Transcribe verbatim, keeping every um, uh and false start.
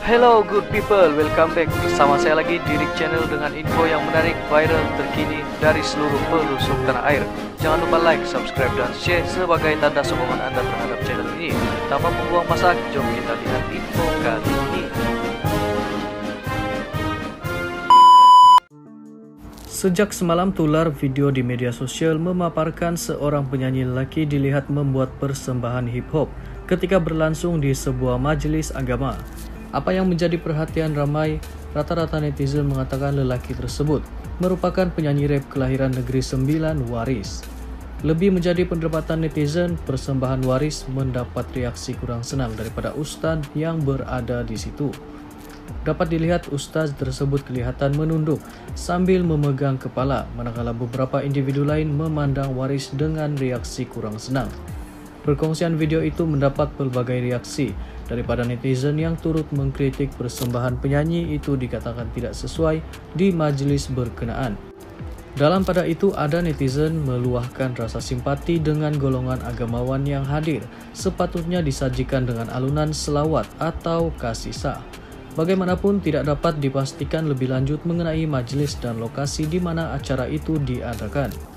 Hello good people, welcome back bersama saya lagi di Rick Channel dengan info yang menarik, viral, terkini dari seluruh pelosok tanah air. Jangan lupa like, subscribe, dan share sebagai tanda sokongan Anda terhadap channel ini. Tanpa membuang masa, jom kita lihat info kali ini. Sejak semalam tular video di media sosial memaparkan seorang penyanyi lelaki dilihat membuat persembahan hip hop ketika berlangsung di sebuah majelis agama. Apa yang menjadi perhatian ramai, rata-rata netizen mengatakan lelaki tersebut merupakan penyanyi rap kelahiran Negeri Sembilan, Waris. Lebih menjadi perdebatan netizen, persembahan Waris mendapat reaksi kurang senang daripada ustadz yang berada di situ. Dapat dilihat ustaz tersebut kelihatan menunduk sambil memegang kepala, manakala beberapa individu lain memandang Waris dengan reaksi kurang senang. Perkongsian video itu mendapat pelbagai reaksi daripada netizen yang turut mengkritik persembahan penyanyi itu dikatakan tidak sesuai di majelis berkenaan. Dalam pada itu ada netizen meluahkan rasa simpati dengan golongan agamawan yang hadir, sepatutnya disajikan dengan alunan selawat atau kasisah. Bagaimanapun tidak dapat dipastikan lebih lanjut mengenai majelis dan lokasi di mana acara itu diadakan.